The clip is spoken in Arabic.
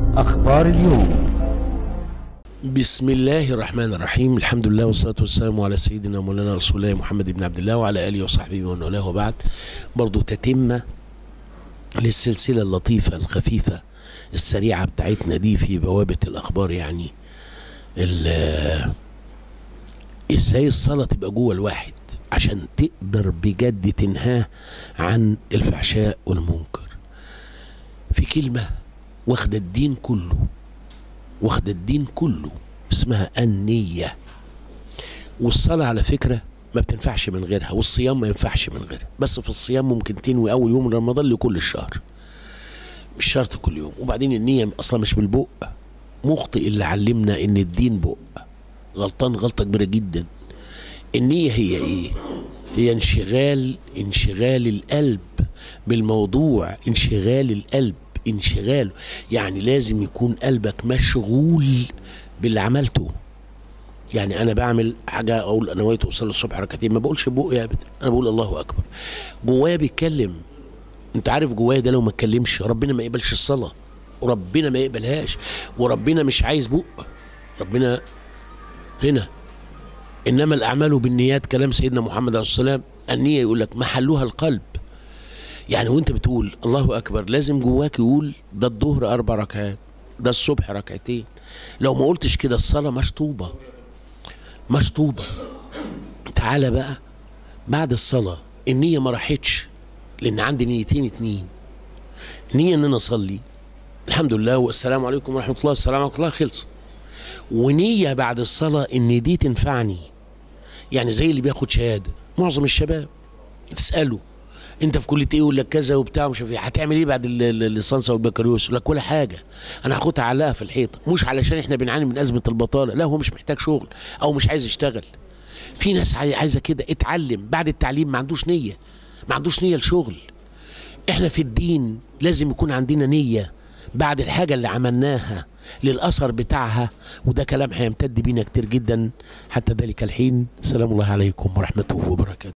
أخبار اليوم. بسم الله الرحمن الرحيم. الحمد لله والصلاة والسلام على سيدنا مولانا رسول الله محمد بن عبد الله وعلى آله وصحبه ومن والاه، وبعد. برضو تتمة للسلسلة اللطيفة الخفيفة السريعة بتاعتنا دي في بوابة الأخبار، يعني ازاي الصلاة تبقى جوه الواحد عشان تقدر بجد تنهاه عن الفحشاء والمنكر. في كلمة واخدة الدين كله اسمها النية. والصلاة على فكرة ما بتنفعش من غيرها، والصيام ما ينفعش من غيرها. بس في الصيام ممكن تنوي أول يوم من رمضان لكل الشهر، مش شرط كل يوم. وبعدين النية أصلا مش بالبق. مخطئ اللي علمنا إن الدين بق، غلطان غلطة كبيرة جدا. النية هي إيه؟ هي انشغال القلب بالموضوع، انشغاله. يعني لازم يكون قلبك مشغول باللي عملته. يعني انا بعمل حاجه اقول انا نويت اصلي الصبح ركعتين، ما بقولش بقى ابدا، انا بقول الله اكبر. جوايا بيتكلم. انت عارف جوايا ده لو ما اتكلمش ربنا ما يقبلش الصلاه، وربنا ما يقبلهاش، وربنا مش عايز بق. ربنا هنا انما الاعمال بالنيات، كلام سيدنا محمد عليه الصلاه والسلام. النيه يقول لك محلها القلب. يعني وانت بتقول الله اكبر لازم جواك يقول ده الظهر 4 ركعات، ده الصبح ركعتين. لو ما قلتش كده الصلاه مشطوبه. تعالى بقى بعد الصلاه النيه ما راحتش، لان عندي نيتين اتنين. نيه ان انا اصلي الحمد لله والسلام عليكم ورحمه الله، السلام عليكم الله، خلص. ونيه بعد الصلاه ان دي تنفعني. يعني زي اللي بياخد شهاده، معظم الشباب تساله انت في كليه ايه، يقول لك كذا وبتاع مش عارف ايه. هتعمل ايه بعد الليسانس والبكالوريوس؟ يقول لك ولا حاجه، انا هاخدها علقها في الحيطه. مش علشان احنا بنعاني من ازمه البطاله، لا، هو مش محتاج شغل او مش عايز يشتغل. في ناس عايزه كده، اتعلم بعد التعليم ما عندوش نيه لشغل. احنا في الدين لازم يكون عندنا نيه بعد الحاجه اللي عملناها للاثر بتاعها. وده كلام هيمتد بينا كتير جدا حتى ذلك الحين. سلام الله عليكم ورحمته وبركاته.